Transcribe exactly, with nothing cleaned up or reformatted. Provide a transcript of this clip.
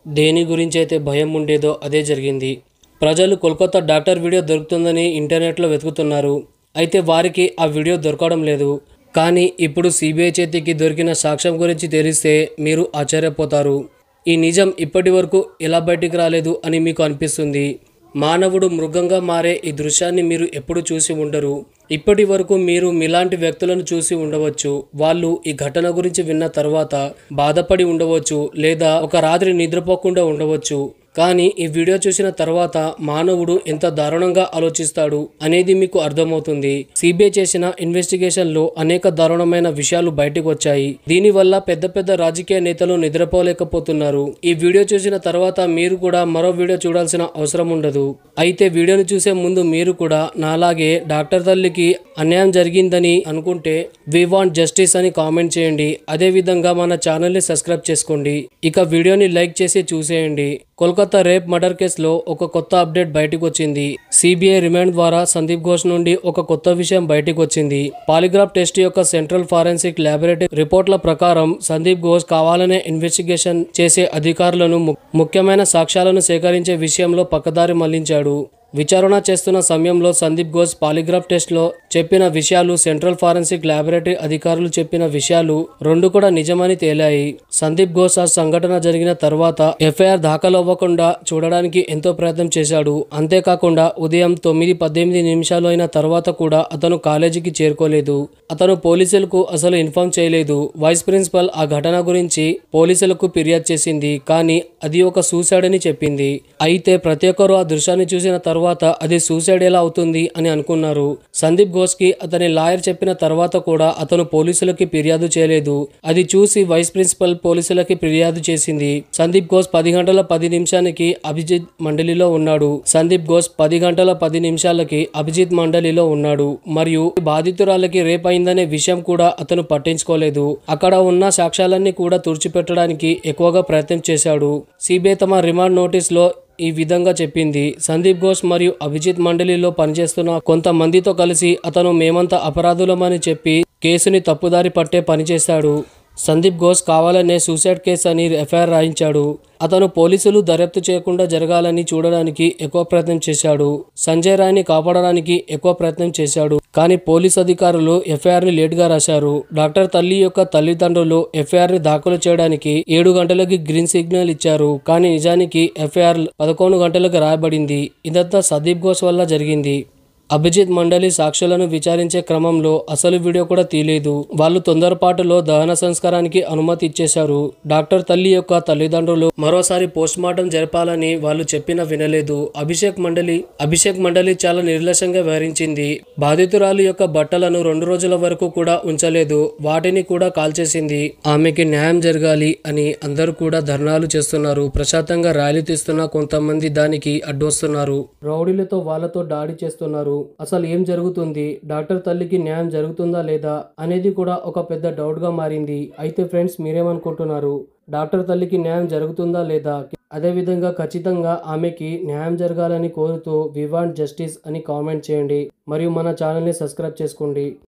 దేని గురించి అయితే భయం ఉండేదో అదే జరిగింది. ప్రజలు కోల్కతా డాక్టర్ వీడియో దొరుకుతుందని ఇంటర్నెట్లో వెతుకుతున్నారు. అయితే వారికి ఆ వీడియో దొరకడం లేదు. కానీ ఇప్పుడు సిబిఐ చేతికి దొరికిన సాక్ష్యం గురించి తెలిస్తే మీరు ఆశ్చర్యపోతారు. ఈ నిజం ఇప్పటి వరకు ఎలా బయటికి రాలేదు అని మీకు అనిపిస్తుంది. మానవుడు మృగంగా మారే ఈ దృశ్యాన్ని మీరు ఎప్పుడు చూసి ఉండరు. ఇప్పటి వరకు మీరు మీలాంటి వ్యక్తులను చూసి ఉండవచ్చు. వాళ్ళు ఈ ఘటన గురించి విన్న తర్వాత బాధపడి ఉండవచ్చు, లేదా ఒక రాత్రి నిద్రపోకుండా ఉండవచ్చు. కానీ ఈ వీడియో చూసిన తర్వాత మానవుడు ఎంత దారుణంగా ఆలోచిస్తాడు అనేది మీకు అర్థమవుతుంది. సిబిఐ చేసిన ఇన్వెస్టిగేషన్ లో అనేక దారుణమైన విషయాలు బయటకు వచ్చాయి. దీనివల్ల పెద్ద పెద్ద రాజకీయ నేతలు నిద్రపోలేకపోతున్నారు. ఈ వీడియో చూసిన తర్వాత మీరు కూడా మరో వీడియో చూడాల్సిన అవసరం ఉండదు. అయితే వీడియోని చూసే ముందు మీరు కూడా నాలాగే డాక్టర్ తల్లికి అన్యాయం జరిగిందని అనుకుంటే వి వాంట్ జస్టిస్ అని కామెంట్ చేయండి. అదే విధంగా మన ఛానల్ ని సబ్స్క్రైబ్ చేసుకోండి. ఇక వీడియోని లైక్ చేసి చూసేయండి. కోల్కతా రేప్ మర్డర్ కేసులో ఒక కొత్త అప్డేట్ బయటకు వచ్చింది. సిబిఐ రిమాండ్ ద్వారా సందీప్ ఘోష్ నుండి ఒక కొత్త విషయం బయటకు వచ్చింది. పాలిగ్రాఫ్ టెస్ట్ యొక్క సెంట్రల్ ఫారెన్సిక్ ల్యాబొరేటరీ రిపోర్ట్ల ప్రకారం సందీప్ ఘోష్ కావాలనే ఇన్వెస్టిగేషన్ చేసే అధికారులను ముఖ్యమైన సాక్ష్యాలను సేకరించే విషయంలో పక్కదారి మళ్లించాడు. విచారణ చేస్తున్న సమయంలో సందీప్ ఘోష్ పాలిగ్రాఫ్ టెస్ట్లో చెప్పిన విషయాలు, సెంట్రల్ ఫారెన్సిక్ ల్యాబొరేటరీ అధికారులు చెప్పిన విషయాలు రెండు కూడా నిజమని తేలాయి. సందీప్ ఘోష్ ఆ సంఘటన జరిగిన తర్వాత ఎఫ్ఐఆర్ దాఖలు అవ్వకుండా చూడడానికి ఎంతో ప్రయత్నం చేశాడు. అంతేకాకుండా ఉదయం తొమ్మిది పద్దెనిమిది నిమిషాలు అయిన తర్వాత కూడా అతను కాలేజీకి చేరుకోలేదు. అతను పోలీసులకు అసలు ఇన్ఫార్మ్ చేయలేదు. వైస్ ప్రిన్సిపల్ ఆ ఘటన గురించి పోలీసులకు ఫిర్యాదు చేసింది. కానీ అది ఒక సూసైడ్ అని చెప్పింది. అయితే ప్రతి ఒక్కరు ఆ దృశ్యాన్ని చూసిన తర్వాత అది సూసైడ్ ఎలా అవుతుంది అని అనుకున్నారు. సందీప్ ఘోష్ కి అతని లాయర్ చెప్పిన తర్వాత కూడా అతను పోలీసులకి ఫిర్యాదు చేయలేదు. అది చూసి వైస్ ప్రిన్సిపల్ పోలీసులకి ఫిర్యాదు చేసింది. సందీప్ ఘోష్ పది గంటల పది నిమిషానికి అభిజిత్ మండలిలో ఉన్నాడు. సందీప్ ఘోష్ పది గంటల పది నిమిషాలకి అభిజిత్ మండలిలో ఉన్నాడు. మరియు బాధితురాలకి రేప్ అయిందనే విషయం కూడా అతను పట్టించుకోలేదు. అక్కడ ఉన్న సాక్ష్యాలన్నీ కూడా తుడిచిపెట్టడానికి ఎక్కువగా ప్రయత్నం చేశాడు. సిబిఐ తమ రిమాండ్ నోటీస్ లో ఈ విధంగా చెప్పింది. సందీప్ ఘోష్ మరియు అభిజిత్ మండలిలో పనిచేస్తున్న కొంతమందితో కలిసి అతను మేమంతా అపరాధులమని చెప్పి కేసుని తప్పుదారి పట్టే పనిచేశాడు. సందీప్ ఘోష్ కావాలనే సూసైడ్ కేసు అని ఎఫ్ఐఆర్ రాయించాడు. అతను పోలీసులు దర్యాప్తు చేయకుండా జరగాలని చూడడానికి ఎక్కువ ప్రయత్నం చేశాడు. సంజయ్ రాయ్ని కాపాడడానికి ఎక్కువ ప్రయత్నం చేశాడు. కానీ పోలీస్ అధికారులు ఎఫ్ఐఆర్ ని లేట్ గా రాశారు. డాక్టర్ తల్లి యొక్క తల్లిదండ్రులు ఎఫ్ఐఆర్ ని దాఖలు చేయడానికి ఏడు గంటలకి గ్రీన్ సిగ్నల్ ఇచ్చారు. కానీ నిజానికి ఎఫ్ఐఆర్ పదకొండు గంటలకు రాయబడింది. ఇదంతా సందీప్ ఘోష్ వల్ల జరిగింది. అభిజిత్ మండలి సాక్షులను విచారించే క్రమంలో అసలు వీడియో కూడా తీయలేదు. వాళ్ళు తొందరపాటులో దహన సంస్కారానికి అనుమతి ఇచ్చేశారు. డాక్టర్ తల్లి యొక్క తల్లిదండ్రులు మరోసారి పోస్ట్ మార్టం జరపాలని వాళ్ళు చెప్పినా వినలేదు. అభిషేక్ మండలి అభిషేక్ మండలి చాలా నిర్లక్ష్యంగా వ్యవహరించింది. బాధితురాలు యొక్క బట్టలను రెండు రోజుల వరకు కూడా ఉంచలేదు. వాటిని కూడా కాల్చేసింది. ఆమెకి న్యాయం జరగాలి అని అందరూ కూడా ధర్నాలు చేస్తున్నారు. ప్రశాంతంగా ర్యాలీ తీస్తున్న కొంతమంది దానికి అడ్డొస్తున్నారు. రౌడీలతో వాళ్ళతో దాడి చేస్తున్నారు. అసలు ఏం జరుగుతుంది? డాక్టర్ తల్లికి న్యాయం జరుగుతుందా లేదా అనేది కూడా ఒక పెద్ద డౌట్ గా మారింది. అయితే ఫ్రెండ్స్, మీరేమనుకుంటున్నారు? డాక్టర్ తల్లికి న్యాయం జరుగుతుందా లేదా? అదే విధంగా ఖచ్చితంగా ఆమెకి న్యాయం జరగాలని కోరుతూ వి వాంట్ జస్టిస్ అని కామెంట్ చేయండి. మరియు మన ఛానల్ ని సబ్స్క్రైబ్ చేసుకోండి.